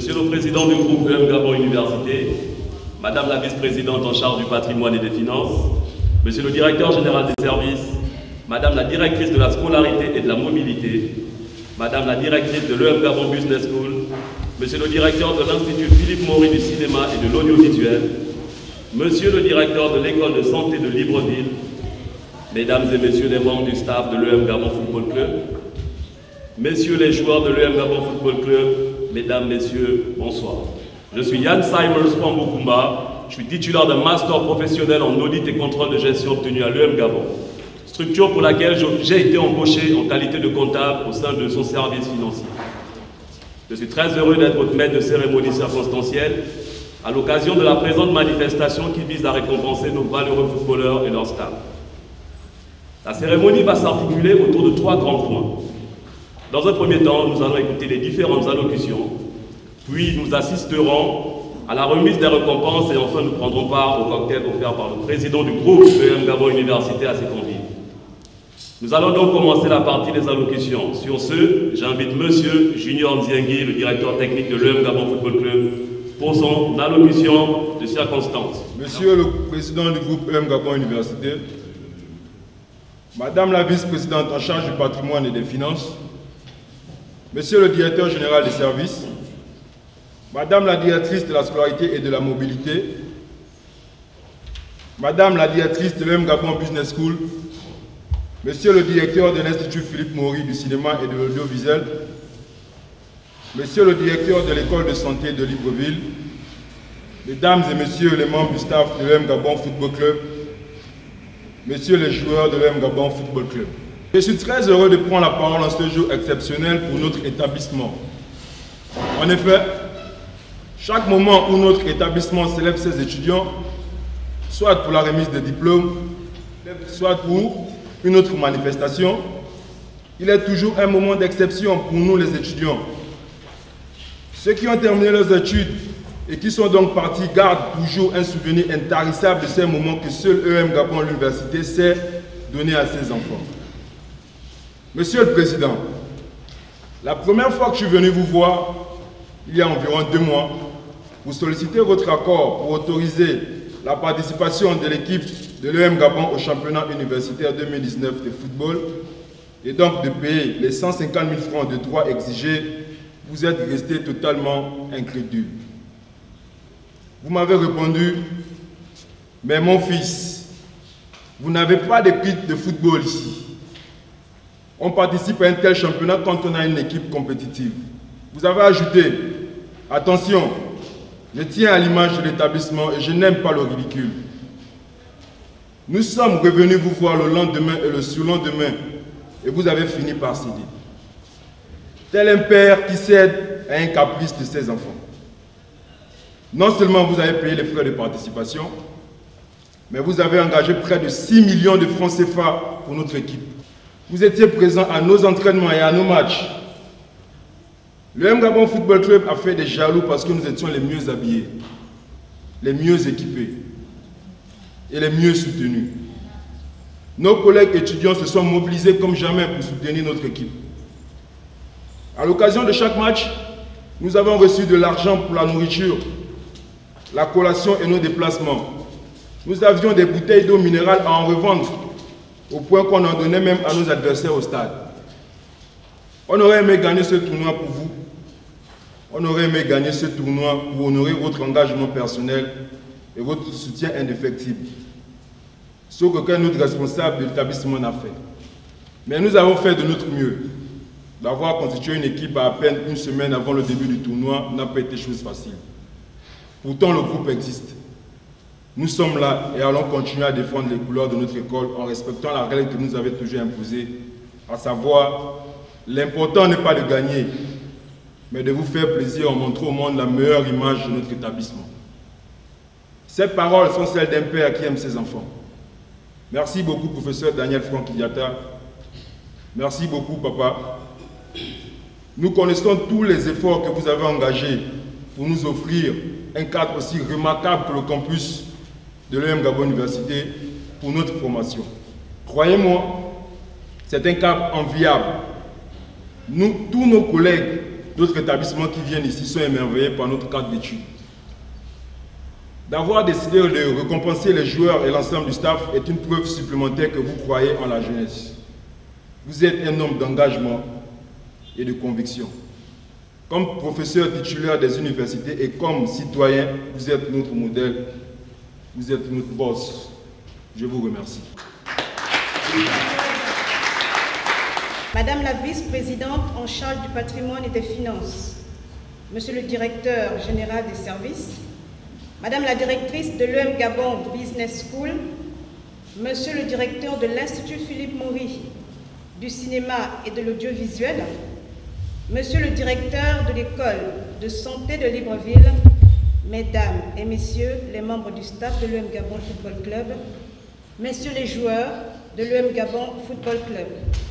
Monsieur le Président du groupe EM Gabon Université, Madame la Vice-Présidente en charge du patrimoine et des finances, Monsieur le Directeur Général des services, Madame la Directrice de la scolarité et de la mobilité, Madame la Directrice de l'EM Gabon Business School, Monsieur le Directeur de l'Institut Philippe Maury du cinéma et de l'audiovisuel, Monsieur le Directeur de l'École de santé de Libreville, Mesdames et Messieurs les membres du staff de l'EM Gabon Football Club, Messieurs les joueurs de l'EM Gabon Football Club, Mesdames, Messieurs, bonsoir. Je suis Yann Simers Pambokumba, je suis titulaire d'un master professionnel en audit et contrôle de gestion obtenu à l'EM Gabon, structure pour laquelle j'ai été embauché en qualité de comptable au sein de son service financier. Je suis très heureux d'être votre maître de cérémonie circonstancielle à l'occasion de la présente manifestation qui vise à récompenser nos valeureux footballeurs et leur staff. La cérémonie va s'articuler autour de 3 grands points. Dans un premier temps, nous allons écouter les différentes allocutions, puis nous assisterons à la remise des récompenses et enfin nous prendrons part au cocktail offert par le président du groupe EM Gabon Université à ses convives. Nous allons donc commencer la partie des allocutions. Sur ce, j'invite Monsieur Junior Nziengui, le directeur technique de l'EM Gabon Football Club, pour son allocution de circonstance. Monsieur le président du groupe EM Gabon Université, Madame la vice-présidente en charge du patrimoine et des finances, Monsieur le directeur général des services, Madame la directrice de la scolarité et de la mobilité, Madame la directrice de l'EM Gabon Business School, Monsieur le directeur de l'Institut Philippe Maury du cinéma et de l'audiovisuel, Monsieur le directeur de l'École de santé de Libreville, Mesdames et Messieurs les membres du staff de l'EM Gabon Football Club, Messieurs les joueurs de l'EM Gabon Football Club. Je suis très heureux de prendre la parole en ce jour exceptionnel pour notre établissement. En effet, chaque moment où notre établissement célèbre ses étudiants, soit pour la remise des diplômes, soit pour une autre manifestation, il est toujours un moment d'exception pour nous les étudiants. Ceux qui ont terminé leurs études et qui sont donc partis gardent toujours un souvenir intarissable de ces moments que seul EM Gabon l'Université sait donner à ses enfants. Monsieur le Président, la première fois que je suis venu vous voir, il y a environ 2 mois, pour solliciter votre accord pour autoriser la participation de l'équipe de l'EM Gabon au championnat universitaire 2019 de football et donc de payer les 150 000 francs de droits exigés, vous êtes resté totalement incrédule. Vous m'avez répondu, mais mon fils, vous n'avez pas d'équipe de football ici. On participe à un tel championnat quand on a une équipe compétitive. Vous avez ajouté, attention, je tiens à l'image de l'établissement et je n'aime pas le ridicule. Nous sommes revenus vous voir le lendemain et le surlendemain et vous avez fini par céder. Tel un père qui cède à un caprice de ses enfants. Non seulement vous avez payé les frais de participation, mais vous avez engagé près de 6 millions de francs CFA pour notre équipe. Vous étiez présent à nos entraînements et à nos matchs. Le EM Gabon Football Club a fait des jaloux parce que nous étions les mieux habillés, les mieux équipés et les mieux soutenus. Nos collègues étudiants se sont mobilisés comme jamais pour soutenir notre équipe. À l'occasion de chaque match, nous avons reçu de l'argent pour la nourriture, la collation et nos déplacements. Nous avions des bouteilles d'eau minérale à en revendre, au point qu'on en donnait même à nos adversaires au stade. On aurait aimé gagner ce tournoi pour vous. On aurait aimé gagner ce tournoi pour honorer votre engagement personnel et votre soutien indéfectible. Ce qu'aucun autre responsable de l'établissement n'a fait. Mais nous avons fait de notre mieux. D'avoir constitué une équipe à peine 1 semaine avant le début du tournoi n'a pas été chose facile. Pourtant, le groupe existe. Nous sommes là et allons continuer à défendre les couleurs de notre école en respectant la règle que nous avait toujours imposée, à savoir, l'important n'est pas de gagner, mais de vous faire plaisir en montrant au monde la meilleure image de notre établissement. Ces paroles sont celles d'un père qui aime ses enfants. Merci beaucoup, professeur Daniel Franck-Idiata. Merci beaucoup, papa. Nous connaissons tous les efforts que vous avez engagés pour nous offrir un cadre aussi remarquable que le campus de l'EM Gabon Université pour notre formation. Croyez-moi, c'est un cap enviable. Tous nos collègues d'autres établissements qui viennent ici sont émerveillés par notre cadre d'études. D'avoir décidé de récompenser les joueurs et l'ensemble du staff est une preuve supplémentaire que vous croyez en la jeunesse. Vous êtes un homme d'engagement et de conviction. Comme professeur titulaire des universités et comme citoyen, vous êtes notre modèle, vous êtes notre boss. Je vous remercie. Madame la vice-présidente en charge du patrimoine et des finances, Monsieur le directeur général des services, Madame la directrice de l'EM Gabon Business School, Monsieur le directeur de l'Institut Philippe Maury du cinéma et de l'audiovisuel, Monsieur le directeur de l'école de santé de Libreville, Mesdames et Messieurs les membres du staff de l'EM Gabon Football Club, Messieurs les joueurs de l'EM Gabon Football Club.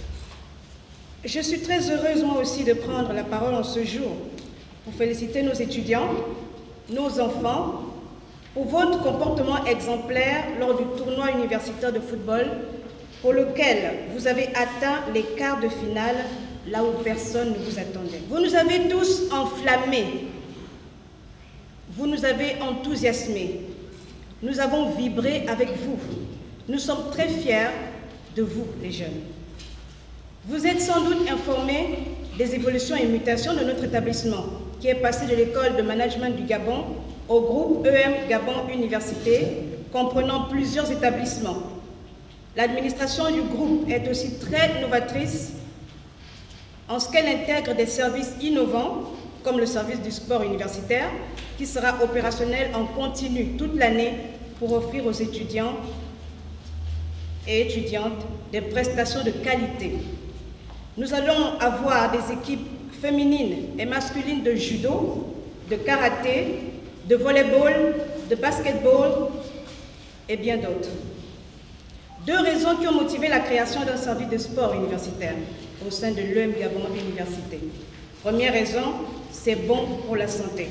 Je suis très heureuse moi aussi de prendre la parole en ce jour pour féliciter nos étudiants, nos enfants, pour votre comportement exemplaire lors du tournoi universitaire de football pour lequel vous avez atteint les quarts de finale là où personne ne vous attendait. Vous nous avez tous enflammés, vous nous avez enthousiasmés, nous avons vibré avec vous. Nous sommes très fiers de vous, les jeunes. Vous êtes sans doute informés des évolutions et mutations de notre établissement, qui est passé de l'école de management du Gabon au groupe EM Gabon Université, comprenant plusieurs établissements. L'administration du groupe est aussi très novatrice en ce qu'elle intègre des services innovants, comme le service du sport universitaire, qui sera opérationnel en continu toute l'année pour offrir aux étudiants et étudiantes des prestations de qualité. Nous allons avoir des équipes féminines et masculines de judo, de karaté, de volleyball, de basketball et bien d'autres. Deux raisons qui ont motivé la création d'un service de sport universitaire au sein de l'EM Gabon Université. Première raison, c'est bon pour la santé.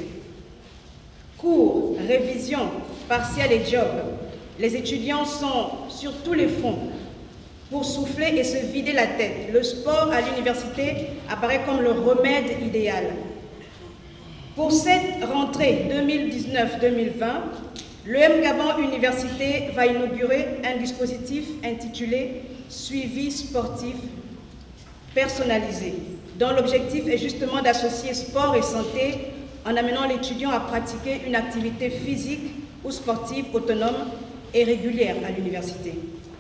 Cours, révision, partiel et job. Les étudiants sont sur tous les fronts pour souffler et se vider la tête. Le sport à l'université apparaît comme le remède idéal. Pour cette rentrée 2019-2020, l'EM Gabon Université va inaugurer un dispositif intitulé « Suivi sportif personnalisé », dont l'objectif est justement d'associer sport et santé en amenant l'étudiant à pratiquer une activité physique ou sportive autonome et régulière à l'université.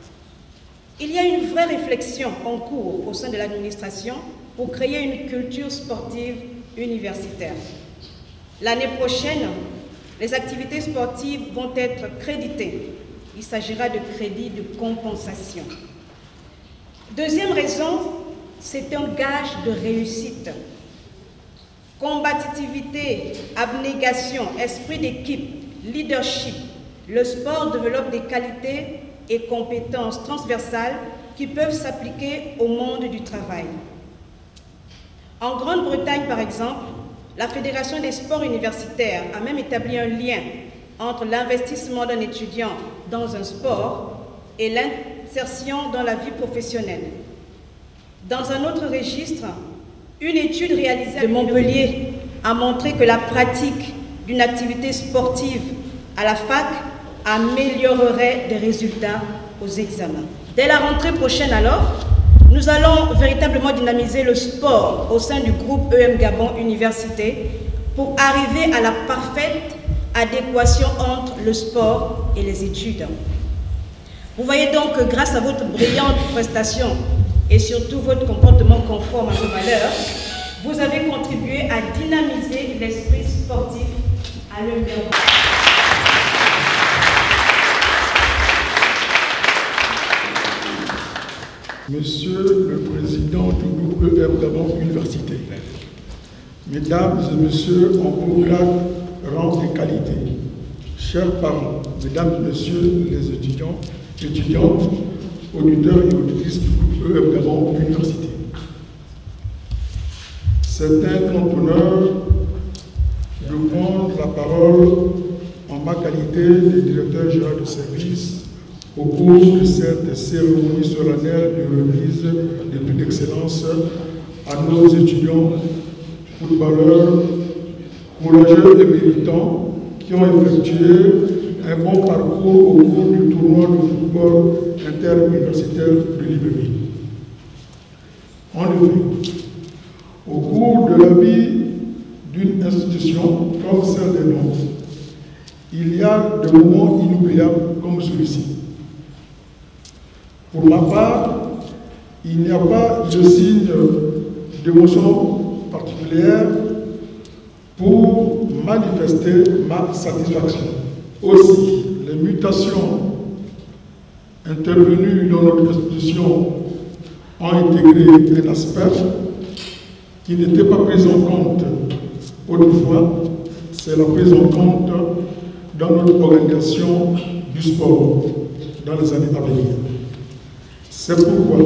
Il y a une vraie réflexion en cours au sein de l'administration pour créer une culture sportive universitaire. L'année prochaine, les activités sportives vont être créditées. Il s'agira de crédits de compensation. Deuxième raison, c'est un gage de réussite. Combativité, abnégation, esprit d'équipe, leadership. Le sport développe des qualités et compétences transversales qui peuvent s'appliquer au monde du travail. En Grande-Bretagne, par exemple, la Fédération des sports universitaires a même établi un lien entre l'investissement d'un étudiant dans un sport et l'insertion dans la vie professionnelle. Dans un autre registre, une étude réalisée à Montpellier a montré que la pratique d'une activité sportive à la fac améliorerait des résultats aux examens. Dès la rentrée prochaine alors, nous allons véritablement dynamiser le sport au sein du groupe EM Gabon Université pour arriver à la parfaite adéquation entre le sport et les études. Vous voyez donc que grâce à votre brillante prestation et surtout votre comportement conforme à nos valeurs, vous avez contribué à dynamiser l'esprit sportif à l'EM Gabon. Monsieur le Président du groupe EM Gabon Université, Mesdames et Messieurs en haut grade, rang et qualité, chers parents, Mesdames et Messieurs les étudiants, étudiantes, auditeurs et auditrices du groupe EM Gabon Université. C'est un grand honneur de prendre la parole en ma qualité de directeur général de service au cours de cette cérémonie solennelle de remise de toute excellence à nos étudiants footballeurs courageux et militants qui ont effectué un bon parcours au cours du tournoi de football interuniversitaire de Libreville. En effet, au cours de la vie d'une institution comme celle des nôtres, il y a des moments inoubliables comme celui-ci. Pour ma part, il n'y a pas de signe d'émotion particulière pour manifester ma satisfaction. Aussi, les mutations intervenues dans notre institution ont intégré un aspect qui n'était pas pris en compte autrefois, c'est la prise en compte dans notre organisation du sport dans les années à venir. C'est pourquoi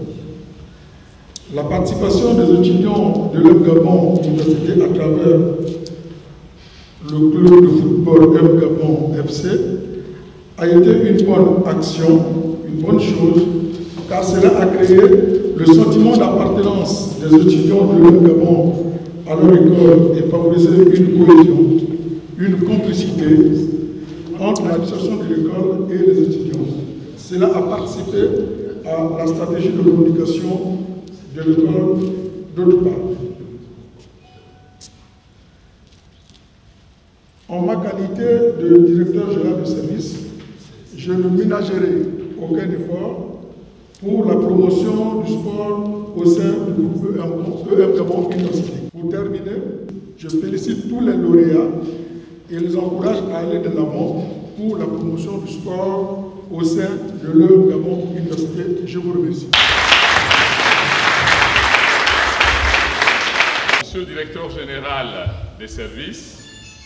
la participation des étudiants de l'UEM Gabon Université à travers le club de football UEM Gabon FC a été une bonne action, une bonne chose, car cela a créé le sentiment d'appartenance des étudiants de l'UEM Gabon à leur école et favorisé une cohésion, une complicité entre l'administration de l'école et les étudiants. Cela a participé à la stratégie de communication de l'école d'autre part. En ma qualité de directeur général de service, je ne ménagerai aucun effort pour la promotion du sport au sein du groupe UEM Gabon Université. Pour terminer, je félicite tous les lauréats et les encourage à aller de l'avant pour la promotion du sport au sein de l'UEM Gabon Université. Je vous remercie. Monsieur le directeur général des services,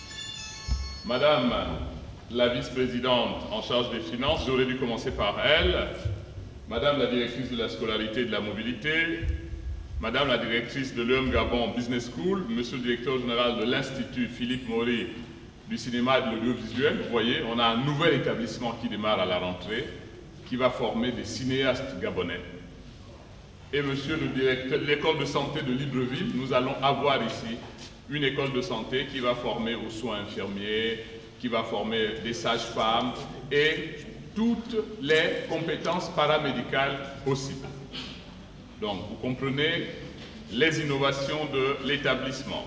Madame la vice-présidente en charge des finances, j'aurais dû commencer par elle, Madame la directrice de la scolarité et de la mobilité, Madame la directrice de l'UEM Gabon Business School, Monsieur le directeur général de l'Institut Philippe Maury du cinéma et de l'audiovisuel. Vous voyez, on a un nouvel établissement qui démarre à la rentrée, qui va former des cinéastes gabonais. Et Monsieur le directeur de l'école de santé de Libreville, nous allons avoir ici une école de santé qui va former aux soins infirmiers, qui va former des sages-femmes et toutes les compétences paramédicales possibles. Donc, vous comprenez les innovations de l'établissement.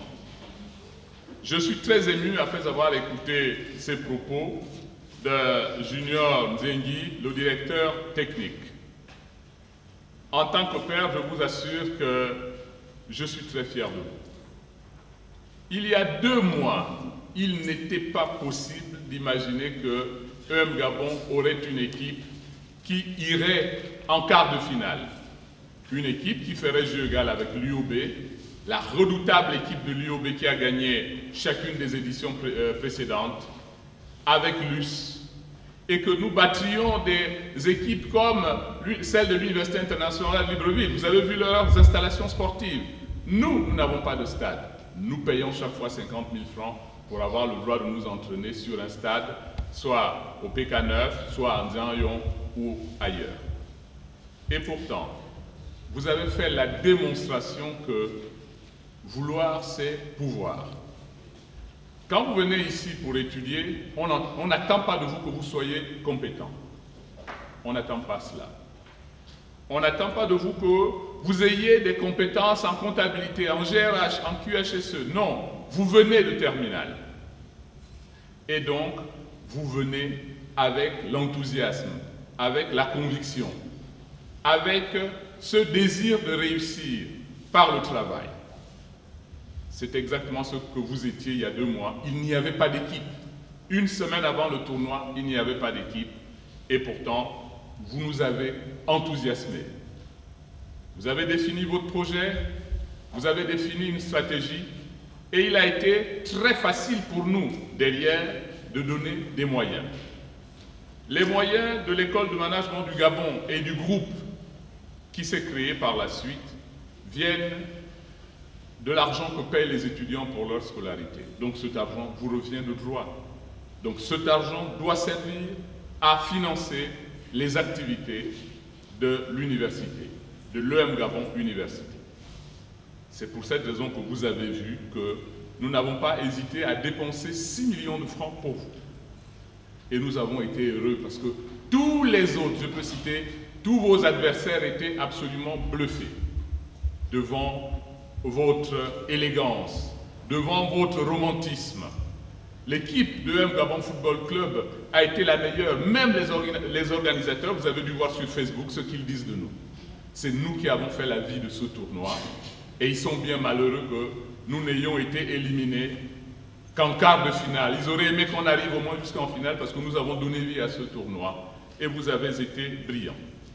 Je suis très ému après avoir écouté ces propos de Junior Nzengi, le directeur technique. En tant que père, je vous assure que je suis très fier de vous. Il y a 2 mois, il n'était pas possible d'imaginer que UEM Gabon aurait une équipe qui irait en quart de finale. Une équipe qui ferait jeu égal avec l'UOB, la redoutable équipe de l'UOB qui a gagné chacune des éditions précédentes, avec l'US, et que nous battrions des équipes comme celle de l'Université internationale de Libreville. Vous avez vu leurs installations sportives. Nous n'avons pas de stade. Nous payons chaque fois 50 000 francs pour avoir le droit de nous entraîner sur un stade, soit au PK9, soit à Nzanyon ou ailleurs. Et pourtant, vous avez fait la démonstration que vouloir, c'est pouvoir. Quand vous venez ici pour étudier, on n'attend pas de vous que vous soyez compétent. On n'attend pas cela. On n'attend pas de vous que vous ayez des compétences en comptabilité, en GRH, en QHSE. Non, vous venez de terminale. Et donc, vous venez avec l'enthousiasme, avec la conviction, avec ce désir de réussir par le travail. C'est exactement ce que vous étiez il y a 2 mois. Il n'y avait pas d'équipe. Une semaine avant le tournoi, il n'y avait pas d'équipe. Et pourtant, vous nous avez enthousiasmés. Vous avez défini votre projet, vous avez défini une stratégie, et il a été très facile pour nous, derrière, de donner des moyens. Les moyens de l'école de management du Gabon et du groupe qui s'est créé par la suite viennent de l'argent que payent les étudiants pour leur scolarité. Donc cet argent vous revient de droit. Donc cet argent doit servir à financer les activités de l'université, de l'UEM Gabon Université. C'est pour cette raison que vous avez vu que nous n'avons pas hésité à dépenser 6 millions de francs pour vous. Et nous avons été heureux parce que tous les autres, je peux citer, tous vos adversaires étaient absolument bluffés devant votre élégance, devant votre romantisme. L'équipe de EM Gabon Football Club a été la meilleure. Même les organisateurs, vous avez dû voir sur Facebook ce qu'ils disent de nous. C'est nous qui avons fait la vie de ce tournoi. Et ils sont bien malheureux que nous n'ayons été éliminés qu'en quart de finale. Ils auraient aimé qu'on arrive au moins jusqu'en finale parce que nous avons donné vie à ce tournoi. Et vous avez été brillants.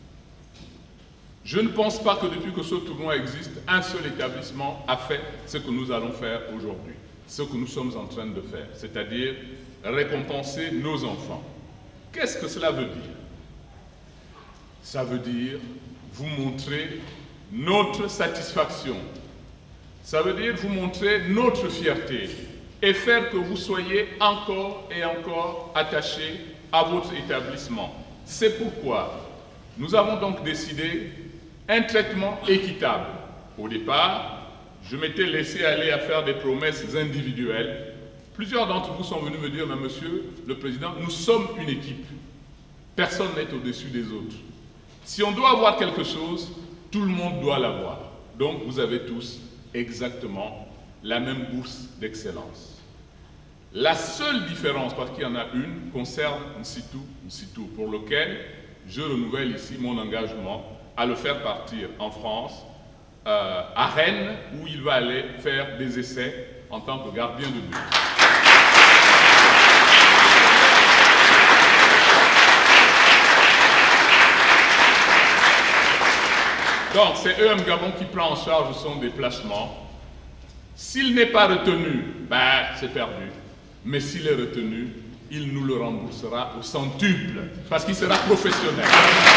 Je ne pense pas que depuis que ce tournoi existe, un seul établissement a fait ce que nous allons faire aujourd'hui. Ce que nous sommes en train de faire, c'est-à-dire récompenser nos enfants. Qu'est-ce que cela veut dire? Ça veut dire vous montrer notre satisfaction. Ça veut dire vous montrer notre fierté et faire que vous soyez encore et encore attachés à votre établissement. C'est pourquoi nous avons donc décidé un traitement équitable. Au départ, je m'étais laissé aller à faire des promesses individuelles. Plusieurs d'entre vous sont venus me dire, mais monsieur le président, nous sommes une équipe. Personne n'est au-dessus des autres. Si on doit avoir quelque chose, tout le monde doit l'avoir. Donc vous avez tous exactement la même bourse d'excellence. La seule différence, parce qu'il y en a une, concerne Nsitou, pour lequel je renouvelle ici mon engagement à le faire partir en France, à Rennes, où il va aller faire des essais en tant que gardien de but. Donc, c'est EM Gabon qui prend en charge son déplacement. S'il n'est pas retenu, c'est perdu. Mais s'il est retenu, il nous le remboursera au centuple, parce qu'il sera professionnel.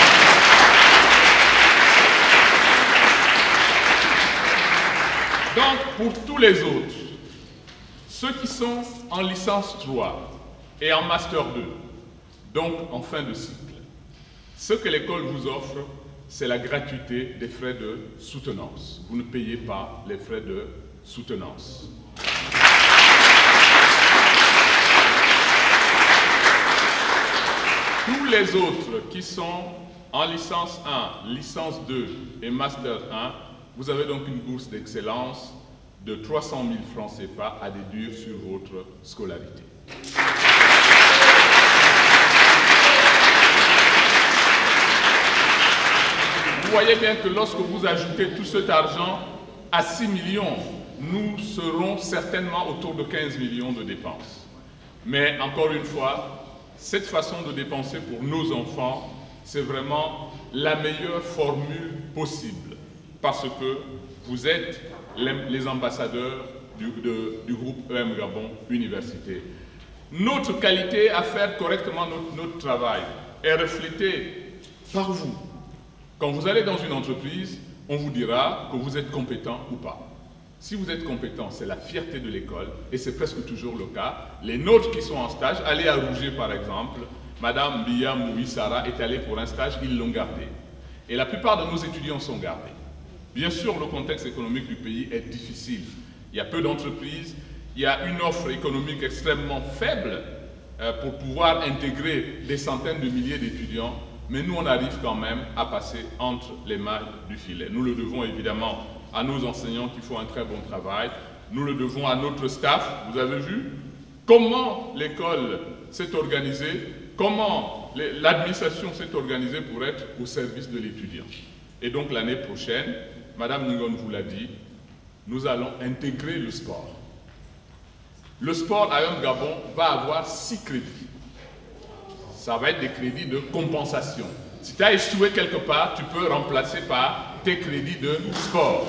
Donc, pour tous les autres, ceux qui sont en licence 3 et en master 2, donc en fin de cycle, ce que l'école vous offre, c'est la gratuité des frais de soutenance. Vous ne payez pas les frais de soutenance. Tous les autres qui sont en licence 1, licence 2 et master 1, vous avez donc une bourse d'excellence de 300 000 francs CFA à déduire sur votre scolarité. Vous voyez bien que lorsque vous ajoutez tout cet argent à 6 millions, nous serons certainement autour de 15 millions de dépenses. Mais encore une fois, cette façon de dépenser pour nos enfants, c'est vraiment la meilleure formule possible. Parce que vous êtes les ambassadeurs du groupe EM Gabon Université. Notre qualité à faire correctement notre travail est reflétée par vous. Quand vous allez dans une entreprise, on vous dira que vous êtes compétent ou pas. Si vous êtes compétent, c'est la fierté de l'école, et c'est presque toujours le cas. Les nôtres qui sont en stage, allez à Rouget par exemple, Madame Bia Mouissara est allée pour un stage, ils l'ont gardé. Et la plupart de nos étudiants sont gardés. Bien sûr, le contexte économique du pays est difficile. Il y a peu d'entreprises, il y a une offre économique extrêmement faible pour pouvoir intégrer des centaines de milliers d'étudiants, mais nous, on arrive quand même à passer entre les mailles du filet. Nous le devons évidemment à nos enseignants qui font un très bon travail, nous le devons à notre staff. Vous avez vu comment l'école s'est organisée, comment l'administration s'est organisée pour être au service de l'étudiant. Et donc l'année prochaine, Madame Ningon vous l'a dit, nous allons intégrer le sport. Le sport à EM Gabon va avoir 6 crédits. Ça va être des crédits de compensation. Si tu as échoué quelque part, tu peux remplacer par tes crédits de sport.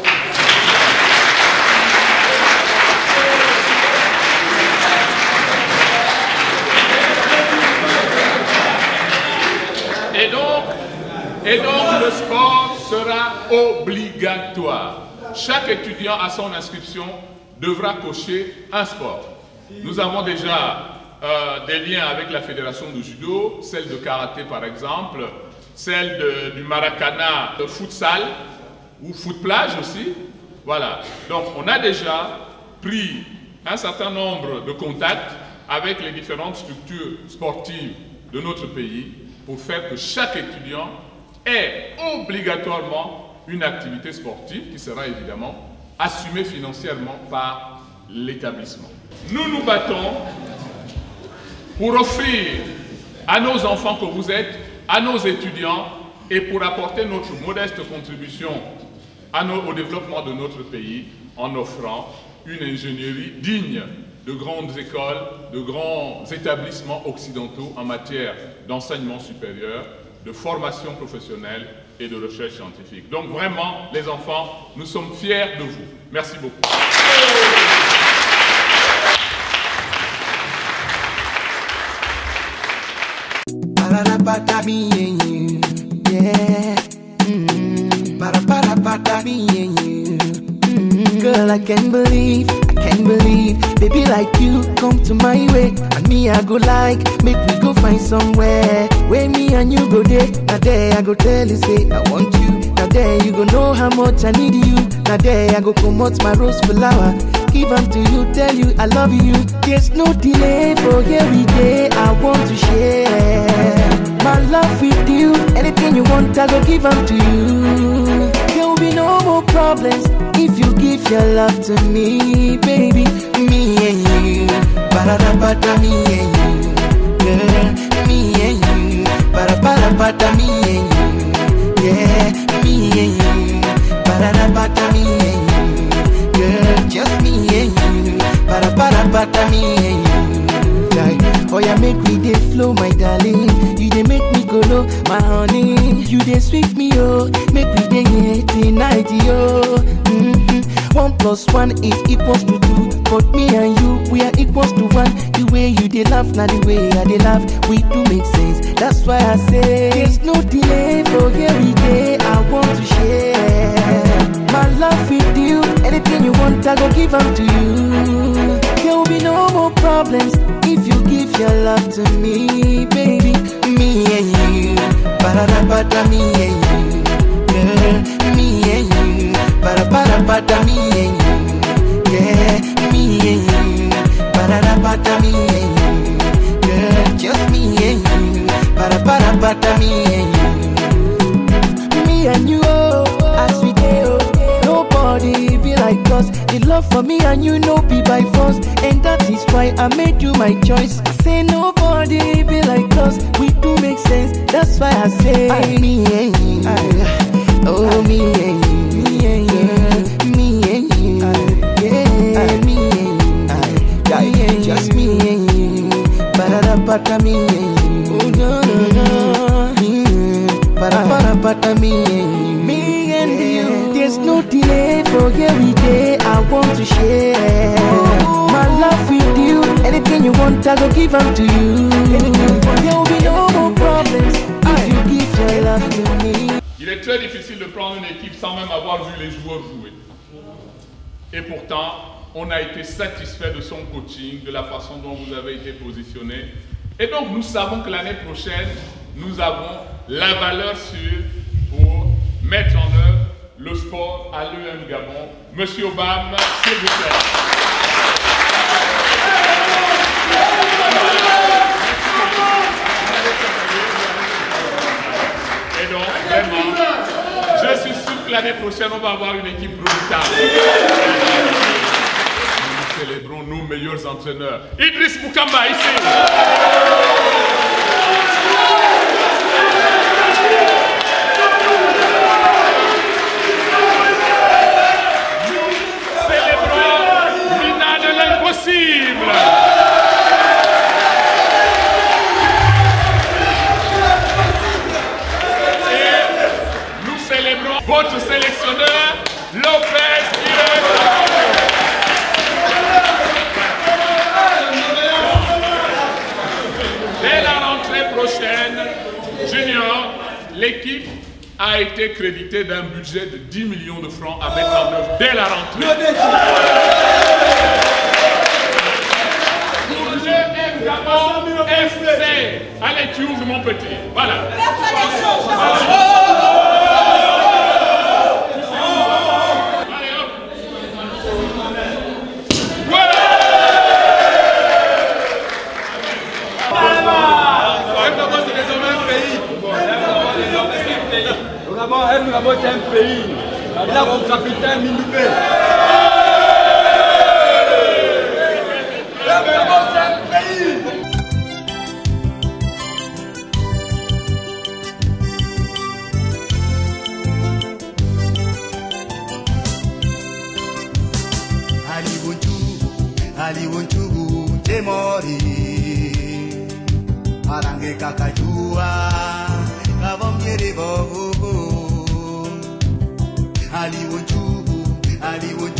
Et donc le sport sera obligatoire. Chaque étudiant à son inscription devra cocher un sport. Nous avons déjà des liens avec la fédération de judo, celle de karaté par exemple, celle du Maracana de futsal ou foot plage aussi. Voilà. Donc, on a déjà pris un certain nombre de contacts avec les différentes structures sportives de notre pays pour faire que chaque étudiant ait obligatoirement une activité sportive qui sera évidemment assumée financièrement par l'établissement. Nous nous battons pour offrir à nos enfants que vous êtes, à nos étudiants, et pour apporter notre modeste contribution au développement de notre pays en offrant une ingénierie digne de grandes écoles, de grands établissements occidentaux en matière d'enseignement supérieur, de formation professionnelle et de recherche scientifique. Donc vraiment, les enfants, nous sommes fiers de vous. Merci beaucoup. Girl, I can't believe, baby like you come to my way. And me, I go like, make we go find somewhere where me and you go there. Now there I go tell you, say I want you. Now there you go know how much I need you. Now there I go come out my rose flower, give them to you, tell you I love you. There's no delay for every day I want to share my love with you. Anything you want, I go give them to you. There will be no more problems if you give your love to me, baby. Me and you, ba-da-da-ba-da, me and you, girl. Me and you, ba-da-ba-da-ba-da, me and you, yeah. Me and you, ba-da-da-ba-da, me and you, girl. Just me and you, ba-da-ba-da-ba-da, me and you. Oh yeah, make me dey flow, my darling. You dey make me go low, my honey. You dey sweet me, oh. Make me dey here tonight, yo. 1 + 1 is equals to 2. But me and you, we are equals to 1. The way you dey laugh, now the way I dey laugh, we do make sense. That's why I say there's no delay for every day I want to share my love with you. Anything you want, I go give them to you. There will be no more problems if you give your love to me, baby. Me and you, ba-da-da-ba-da, me and you, girl. Me and you, ba-da-ba-da-ba-da, me and you, yeah. Me and you, ba-da-da-ba-da, me and you, girl. Just me and you, ba-da-ba-da-ba-da, me and you. Me and you, oh, as we go, nobody be like us. The love for me and you know be by force, and that is why I made you my choice. I say nobody be like us, we do make sense. That's why I say me and you, oh me and you, me and you, me and you, yeah, me and you, just me and you, ba-da-da-ba-da, me and you, oh no no no, ba-da-ba-da-ba-da, me and you, me and you. There's no delay for every day I want to share my love with you. Anything you want, I go give them to you. There will be no more problems if you give your love to me. Il est très difficile de prendre une équipe sans même avoir vu les joueurs jouer. Et pourtant, on a été satisfait de son coaching, de la façon dont vous avez été positionné. Et donc, nous savons que l'année prochaine, nous avons la valeur sûre pour mettre en œuvre le sport à l'EM Gabon. Monsieur Obama, s'il vous plaît. Et donc, vraiment, je suis sûr que l'année prochaine, on va avoir une équipe redoutable. Nous célébrons nos meilleurs entraîneurs. Idriss Moukamba, ici. Votre sélectionneur, Lopez dès la rentrée prochaine, Junior, l'équipe a été créditée d'un budget de 10 millions de francs à mettre en œuvre dès la rentrée. Pour le Gabon FC, allez, tu ouvres mon petit. Voilà. Le Gabon, c'est un pays. Il a comme capitaine Mindoubé. Le Gabon, c'est un pays. Ali Wunchugu Temori Arange Kakajua Kabom Yeribo Ali Wunchugu